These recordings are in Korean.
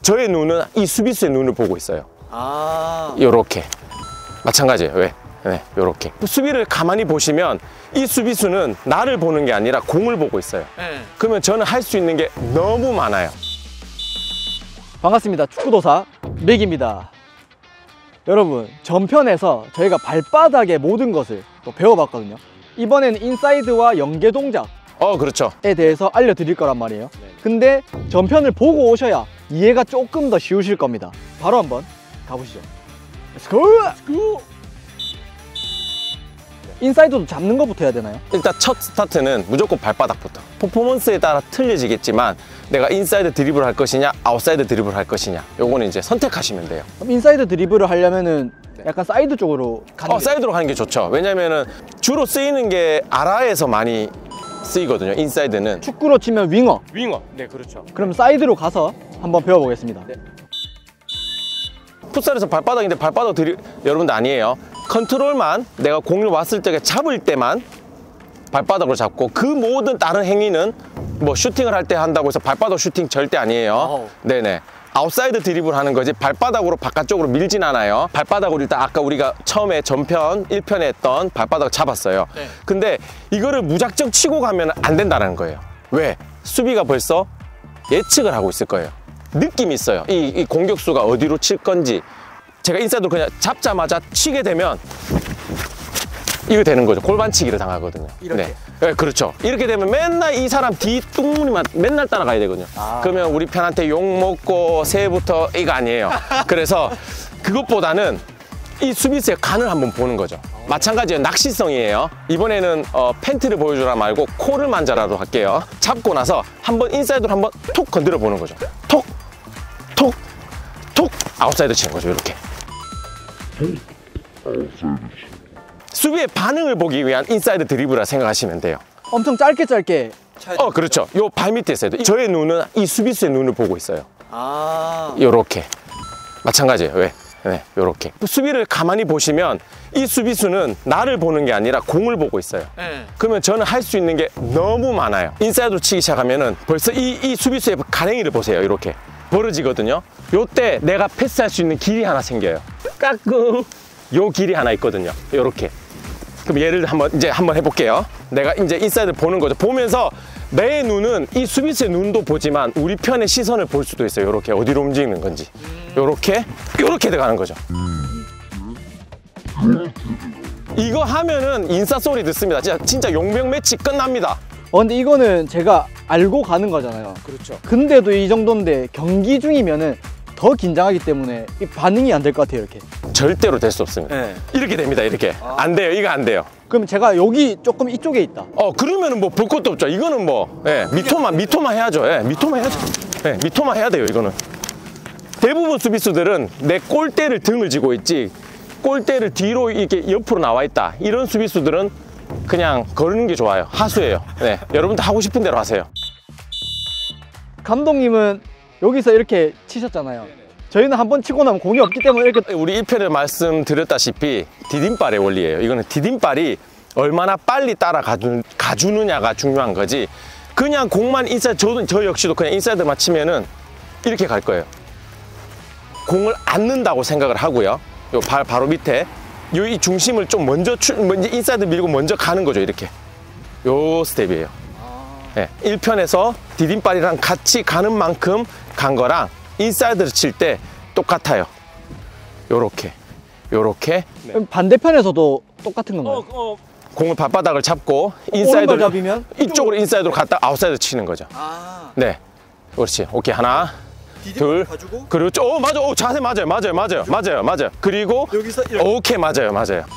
저의 눈은 이 수비수의 눈을 보고 있어요. 아, 요렇게. 마찬가지예요. 왜? 네, 요렇게. 수비를 가만히 보시면 이 수비수는 나를 보는 게 아니라 공을 보고 있어요. 네. 그러면 저는 할 수 있는 게 너무 많아요. 반갑습니다. 축구도사 맥입니다. 여러분, 전편에서 저희가 발바닥의 모든 것을 또 배워봤거든요. 이번에는 인사이드와 연계 동작에 그렇죠. 대해서 알려드릴 거란 말이에요. 근데 전편을 보고 오셔야 이해가 조금 더 쉬우실 겁니다. 바로 한번 가보시죠. Let's go! 인사이드도 잡는 것부터 해야 되나요? 일단 첫 스타트는 무조건 발바닥부터. 퍼포먼스에 따라 틀려지겠지만 내가 인사이드 드리블을 할 것이냐 아웃사이드 드리블을 할 것이냐, 요거는 이제 선택하시면 돼요. 그럼 인사이드 드리블을 하려면은 약간 사이드 쪽으로 가는 게 사이드로 가는 게 좋죠. 왜냐면은 주로 쓰이는 게 아라에서 많이 쓰이거든요. 인사이드는 축구로 치면 윙어. 윙어. 네, 그렇죠. 그럼 사이드로 가서 한번 배워보겠습니다. 풋살에서 발바닥인데 발바닥 여러분들 아니에요. 컨트롤만 내가 공을 왔을 때 잡을 때만 발바닥으로 잡고, 그 모든 다른 행위는 뭐 슈팅을 할 때 한다고 해서 발바닥 슈팅 절대 아니에요. 네네. 아웃사이드 드리블 하는 거지 발바닥으로 바깥쪽으로 밀진 않아요. 발바닥으로 일단 아까 우리가 처음에 전편 1편에 했던 발바닥 잡았어요. 네. 근데 이거를 무작정 치고 가면 안 된다는 거예요. 왜? 수비가 벌써 예측을 하고 있을 거예요. 느낌이 있어요. 이 공격수가 어디로 칠 건지. 제가 인사이드로 그냥 잡자마자 치게 되면 이거 되는 거죠. 골반치기를 당하거든요. 이렇게? 네, 그렇죠. 이렇게 되면 맨날 이 사람 뒤 뚱무니만 맨날 따라가야 되거든요. 그러면 우리 편한테 욕먹고 새해부터 이거 아니에요. 그래서 그것보다는 이 수비수의 간을 한번 보는 거죠. 마찬가지예요. 낚시성이에요. 이번에는 팬티를 보여주라 말고 코를 만져라로 할게요. 잡고 나서 한번 인사이드로 한번 톡 건드려 보는 거죠. 톡, 톡, 톡. 아웃사이드 치는 거죠. 이렇게. 수비의 반응을 보기 위한 인사이드 드리블이라 생각하시면 돼요. 엄청 짧게 그렇죠. 요 발 밑에 있어야 돼요. 저의 눈은 이 수비수의 눈을 보고 있어요. 아, 요렇게. 마찬가지예요. 왜? 네, 요렇게. 수비를 가만히 보시면 이 수비수는 나를 보는 게 아니라 공을 보고 있어요. 네. 그러면 저는 할 수 있는 게 너무 많아요. 인사이드로 치기 시작하면은 벌써 이 수비수의 가랭이를 보세요. 이렇게 벌어지거든요. 요때 내가 패스할 수 있는 길이 하나 생겨요. 까꿍. 요 길이 하나 있거든요. 요렇게. 그럼 얘를 한번 해볼게요. 내가 이제 인사이드를 보는 거죠. 보면서 내 눈은 이 수비수의 눈도 보지만 우리 편의 시선을 볼 수도 있어요. 요렇게 어디로 움직이는 건지. 요렇게 들어가는 거죠. 이거 하면은 인싸 소리 듣습니다. 진짜 용병 매치 끝납니다. 근데 이거는 제가 알고 가는 거잖아요. 그렇죠. 근데도 이 정도인데 경기 중이면은 더 긴장하기 때문에 이 반응이 안 될 것 같아요. 이렇게. 절대로 될 수 없습니다. 네. 이렇게 됩니다. 이렇게. 안 돼요. 이거 안 돼요. 그럼 제가 여기 조금 이쪽에 있다. 그러면은 뭐 볼 것도 없죠. 이거는 뭐, 미토마 해야죠. 미토마 해야죠. 미토마 해야 돼요. 이거는. 대부분 수비수들은 내 골대를 등을 지고 있지, 골대를 뒤로 이렇게 옆으로 나와 있다. 이런 수비수들은 그냥 거르는 게 좋아요. 하수예요. 네. 여러분들 하고 싶은 대로 하세요. 감독님은 여기서 이렇게 치셨잖아요. 저희는 한번 치고 나면 공이 없기 때문에 이렇게. 우리 1편에 말씀드렸다시피 디딤발의 원리예요. 이거는 디딤발이 얼마나 빨리 가주느냐가 중요한 거지. 그냥 공만 인사이드, 저 역시도 그냥 인사이드만 치면은 이렇게 갈 거예요. 공을 안는다고 생각을 하고요. 요 발 바로 밑에 이 중심을 좀 먼저 인사이드 밀고 먼저 가는 거죠. 이렇게. 요 스텝이에요. 네, 1편에서 디딤발이랑 같이 가는 만큼 간 거랑 인사이드를 칠 때 똑같아요. 요렇게. 그럼 반대편에서도 똑같은 건가요? 공을 발바닥을 잡고 오른발 인사이드로 잡으면 이쪽으로 인사이드로 갔다 아웃사이드 치는 거죠. 아, 네. 그렇지. 오케이. 하나, 둘. 가지고 그리고 맞아. 자세 맞아요. 그리고 여기서 이렇게. 오케이. 맞아요.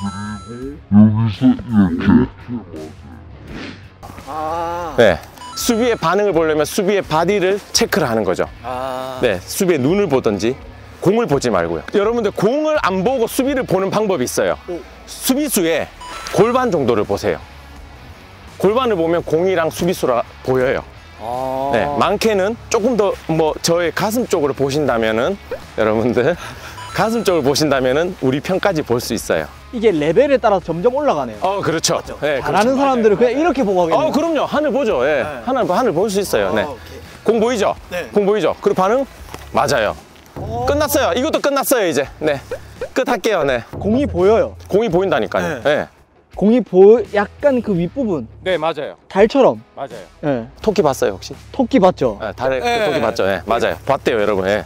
아, 네. 수비의 반응을 보려면 수비의 바디를 체크를 하는 거죠. 아, 네. 수비의 눈을 보든지 공을 보지 말고요. 여러분들 공을 안 보고 수비를 보는 방법이 있어요. 수비수의 골반 정도를 보세요. 골반을 보면 공이랑 수비수가 보여요. 아, 네, 많게는 조금 더 저의 가슴 쪽으로 보신다면은 여러분들 가슴 쪽을 보신다면은 우리 편까지 볼 수 있어요. 이게 레벨에 따라서 점점 올라가네요. 그렇죠. 네, 잘하는 사람들은 그냥 이렇게 보고 하겠네요. 그럼요. 하늘 보죠. 예. 하늘 볼 수 있어요. 네. 오케이. 공 보이죠? 네. 공 보이죠? 그리고 반응 맞아요. 끝났어요. 이것도 끝났어요, 이제. 네. 끝할게요, 네. 공이 보여요. 공이 보인다니까요. 네. 공이 약간 그 윗부분 네, 맞아요. 달처럼. 맞아요. 예. 토끼 봤어요, 혹시? 토끼 봤죠? 네, 달에 토끼 봤죠? 네, 맞아요. 봤대요, 여러분. 네.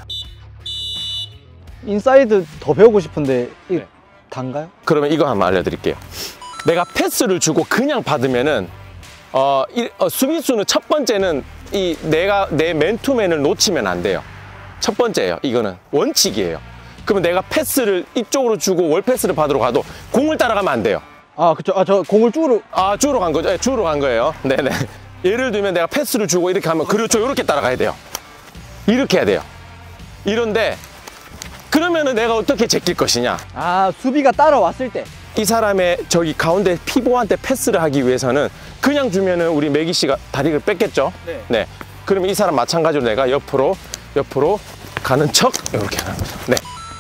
인사이드 더 배우고 싶은데 이 네. 단가요? 그러면 이거 한번 알려드릴게요. 내가 패스를 주고 그냥 받으면은 수비수는 첫 번째는 내가 내 맨투맨을 놓치면 안 돼요. 첫 번째예요. 이거는 원칙이에요. 그러면 내가 패스를 이쪽으로 주고 월 패스를 받으러 가도 공을 따라가면 안 돼요. 아, 그쵸. 아, 저 공을 쭉으로. 아, 주로 간 거죠? 네, 주로 간 거예요. 네네. 예를 들면 내가 패스를 주고 이렇게 하면 그렇죠. 이렇게 따라가야 돼요. 이렇게 해야 돼요. 이런데 그러면은 내가 어떻게 제낄 것이냐? 아, 수비가 따라왔을 때. 이 사람의 저기 가운데 피보한테 패스를 하기 위해서는 그냥 주면은 우리 매기 씨가 다리를 뺐겠죠? 네. 그러면 이 사람 마찬가지로 내가 옆으로 가는 척 이렇게 하는 거죠. 네.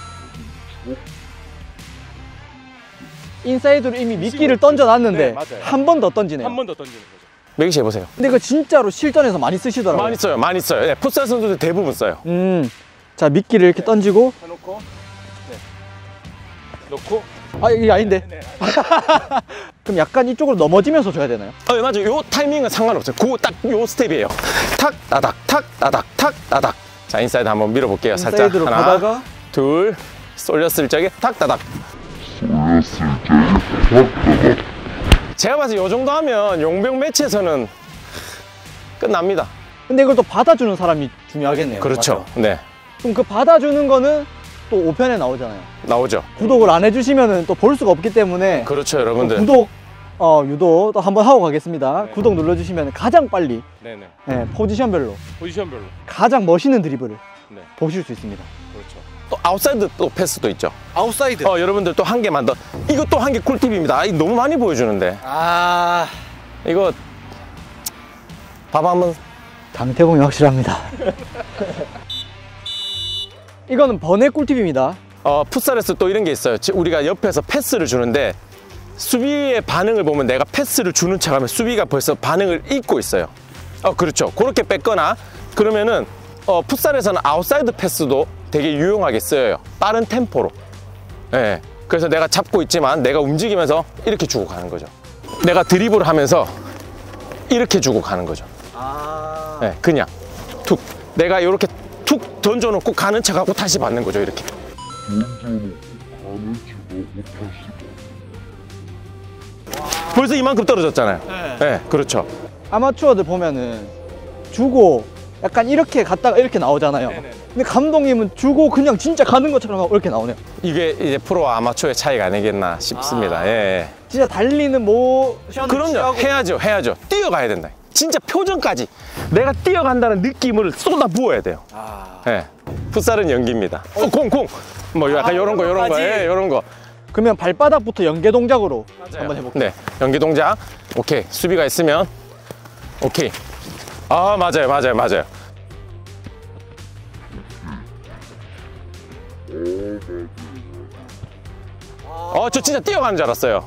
인사이드로 이미 미끼를 던져놨는데 네, 맞아요. 한 번 더 던지네요. 한 번 더 던지는 거죠. 매기 씨 해보세요. 근데 이거 진짜로 실전에서 많이 쓰시더라고요. 많이 써요. 많이 써요. 네, 풋살 선수들 대부분 써요. 자, 미끼를 이렇게 던지고. 해놓고, 네. 놓고. 아, 이게 아닌데. 네. 그럼 약간 이쪽으로 넘어지면서 줘야 되나요? 맞아요. 요 타이밍은 상관없어요. 딱 요 스텝이에요. 탁, 따닥, 탁, 따닥, 탁, 따닥. 자, 인사이드 한번 밀어볼게요. 살짝. 인사이드로 하나, 가다가 둘, 쏠렸을 적에 탁, 따닥. 제가 봐서 요 정도 하면 용병 매치에서는 끝납니다. 근데 이걸 또 받아주는 사람이 중요하겠네요. 그렇죠. 맞죠? 네. 그럼 그 받아주는 거는 또 5편에 나오잖아요. 나오죠. 구독을 안 해주시면 또 볼 수가 없기 때문에 그렇죠, 여러분들. 구독 유도 또 한번 하고 가겠습니다. 구독 눌러주시면 가장 빨리 네네. 포지션별로 포지션별로. 가장 멋있는 드리블을 네. 보실 수 있습니다. 그렇죠. 또 아웃사이드 또 패스도 있죠. 아웃사이드. 여러분들 또 한 개만 더. 이거 또 한 개 꿀팁입니다. 이거 너무 많이 보여주는데. 아. 이거 봐봐 한번. 강태공이 확실합니다. 이거는 번외 꿀팁입니다. 풋살에서 또 이런 게 있어요. 우리가 옆에서 패스를 주는데 수비의 반응을 보면 내가 패스를 주는 척하면 수비가 벌써 반응을 읽고 있어요. 그렇죠. 그렇게 뺐거나 그러면은 풋살에서는 아웃사이드 패스도 되게 유용하게 쓰여요. 빠른 템포로. 네. 그래서 내가 잡고 있지만 내가 움직이면서 이렇게 주고 가는 거죠. 내가 드리블을 하면서 이렇게 주고 가는 거죠. 아. 네, 그냥 툭. 내가 이렇게 툭 던져놓고 가는 척하고 다시 받는 거죠. 이렇게. 벌써 이만큼 떨어졌잖아요. 네, 그렇죠. 아마추어들 보면은 주고 약간 이렇게 갔다가 이렇게 나오잖아요. 네네네. 근데 감독님은 주고 그냥 진짜 가는 것처럼 이렇게 나오네요. 이게 이제 프로와 아마추어의 차이가 아니겠나 싶습니다. 예. 진짜 달리는 모션을 그럼요. 취하고 해야죠. 뛰어가야 된다. 진짜 표정까지 내가 뛰어간다는 느낌을 쏟아 부어야 돼요. 예. 풋살은 연기입니다. 공. 뭐 약간 요런 거. 예, 요런 거. 그러면 발바닥부터 연계 동작으로 한번 해볼게요. 네. 연기 동작. 오케이. 수비가 있으면 오케이. 맞아요. 저 진짜 뛰어가는 줄 알았어요.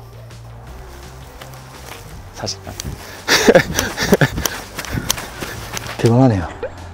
사실. 대단하네요.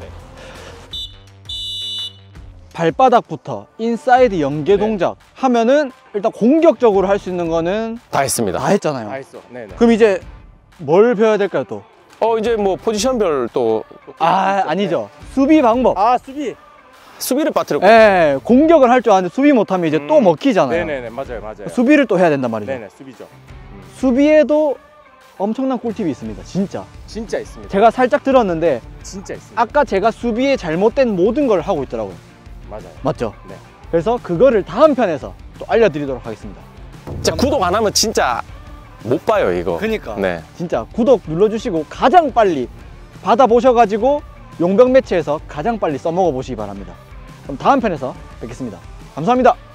발바닥부터 인사이드 연계 동작 하면은 일단 공격적으로 할 수 있는 거는 다 했습니다. 다 했잖아요. 다 했어. 네네. 그럼 이제 뭘 배워야 될까요 또? 이제 뭐 포지션별 또 아니죠. 수비 방법. 수비. 수비를 빠뜨렸고. 예, 공격을 할 줄 아는데 수비 못하면 이제 또 먹히잖아요. 네네네. 맞아요. 수비를 또 해야 된단 말이죠. 네네. 수비죠. 수비에도 엄청난 꿀팁이 있습니다. 진짜. 진짜 있습니다. 제가 살짝 들었는데 진짜 있습니다. 아까 제가 수비에 잘못된 모든 걸 하고 있더라고요. 맞아요. 맞죠? 네. 그래서 그거를 다음 편에서 또 알려드리도록 하겠습니다. 진짜 구독 안 하면 진짜 못 봐요, 이거. 그니까. 네. 진짜 구독 눌러주시고 가장 빨리 받아보셔가지고 용병 매치에서 가장 빨리 써먹어 보시기 바랍니다. 그럼 다음 편에서 뵙겠습니다. 감사합니다.